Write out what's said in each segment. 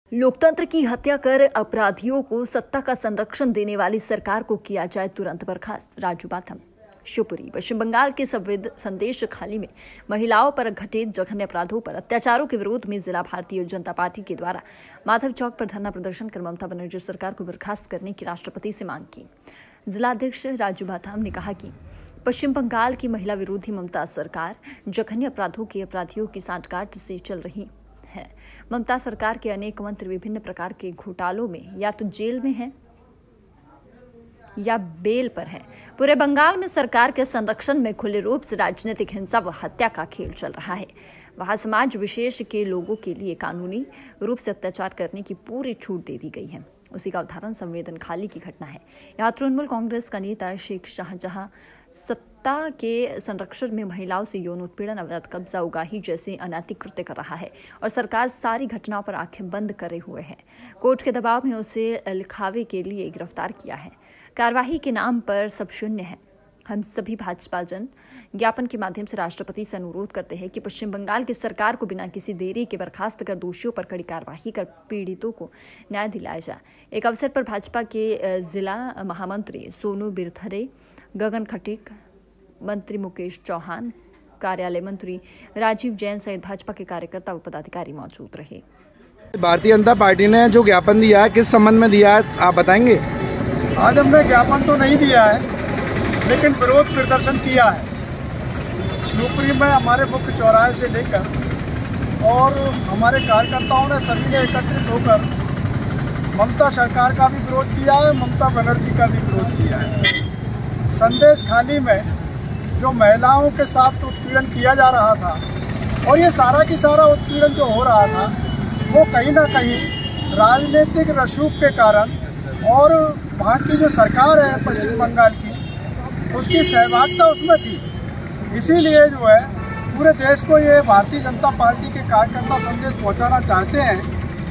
लोकतंत्र की हत्या कर अपराधियों को सत्ता का संरक्षण देने वाली सरकार को किया जाए तुरंत बर्खास्त। राजू बाथम, शिवपुरी। पश्चिम बंगाल के संदेश खाली में महिलाओं पर घटे जघन्य अपराधों पर अत्याचारों के विरोध में जिला भारतीय जनता पार्टी के द्वारा माधव चौक पर धरना प्रदर्शन कर ममता बनर्जी सरकार को बर्खास्त करने की राष्ट्रपति से मांग की। जिलाध्यक्ष राजू बाथम ने कहा कि पश्चिम बंगाल की महिला विरोधी ममता सरकार जघन्य अपराधों के अपराधियों की सांठगांठ से चल रही है। ममता सरकार के अनेक मंत्री विभिन्न प्रकार के घोटालों में या तो जेल में हैं या बेल पर हैं। पूरे बंगाल में सरकार के संरक्षण में खुले रूप से राजनीतिक हिंसा व हत्या का खेल चल रहा है। वहां समाज विशेष के लोगों के लिए कानूनी रूप से अत्याचार करने की पूरी छूट दे दी गई है। उसी का उदाहरण संवेदन खाली की घटना है। यहाँ तृणमूल कांग्रेस का नेता शेख शाहजहां सत्ता के संरक्षण में महिलाओं से यौन उत्पीड़न, अवैध कब्जा, उगाही जैसे अनैतिक कृत्य कर रहा है और सरकार सारी घटनाओं पर आंखें बंद करे हुए है। कोर्ट के दबाव में उसे लिखावे के लिए गिरफ्तार किया है। कार्यवाही के नाम पर सब शून्य है। हम सभी भाजपा जन ज्ञापन के माध्यम से राष्ट्रपति से अनुरोध करते हैं कि पश्चिम बंगाल की सरकार को बिना किसी देरी के बर्खास्त कर दोषियों पर कड़ी कार्रवाई कर पीड़ितों को न्याय दिलाया जाए। एक अवसर पर भाजपा के जिला महामंत्री सोनू बिरथरे, गगन खटीक, मंत्री मुकेश चौहान, कार्यालय मंत्री राजीव जैन सहित भाजपा के कार्यकर्ता व पदाधिकारी मौजूद रहे। भारतीय जनता पार्टी ने जो ज्ञापन दिया है, किस संबंध में दिया है, आप बताएंगे? आज हमने ज्ञापन तो नहीं दिया है, लेकिन विरोध प्रदर्शन किया है। शिवपुरी में हमारे मुख्य चौराहे से लेकर और हमारे कार्यकर्ताओं ने सभी ने एकत्रित होकर ममता सरकार का भी विरोध किया है, ममता बनर्जी का भी विरोध किया है। संदेश खाली में जो महिलाओं के साथ उत्पीड़न किया जा रहा था और ये सारा की सारा उत्पीड़न जो हो रहा था वो कहीं ना कहीं राजनीतिक रसूख के कारण और वहाँ की जो सरकार है पश्चिम बंगाल की, उसकी सहभागिता उसमें थी। इसीलिए जो है पूरे देश को ये भारतीय जनता पार्टी के कार्यकर्ता संदेश पहुँचाना चाहते हैं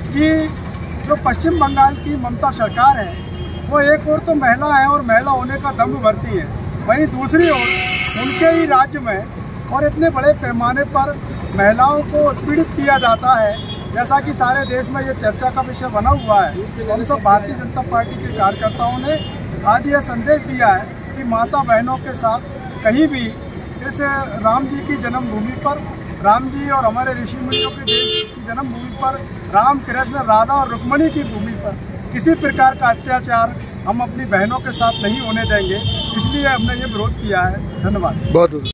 कि जो पश्चिम बंगाल की ममता सरकार है वो एक ओर तो महिला है और महिला होने का दम भरती है, वहीं दूसरी ओर उनके ही राज्य में और इतने बड़े पैमाने पर महिलाओं को उत्पीड़ित किया जाता है, जैसा कि सारे देश में ये चर्चा का विषय बना हुआ है। तो हम सब भारतीय जनता पार्टी के कार्यकर्ताओं ने आज यह संदेश दिया है कि माता बहनों के साथ कहीं भी इस राम जी की जन्मभूमि पर, राम जी और हमारे ऋषि मुनियों के देश की जन्मभूमि पर, राम कृष्ण राधा और रुक्मिणी की भूमि पर किसी प्रकार का अत्याचार हम अपनी बहनों के साथ नहीं होने देंगे। इसलिए हमने ये विरोध किया है। धन्यवाद। बहुत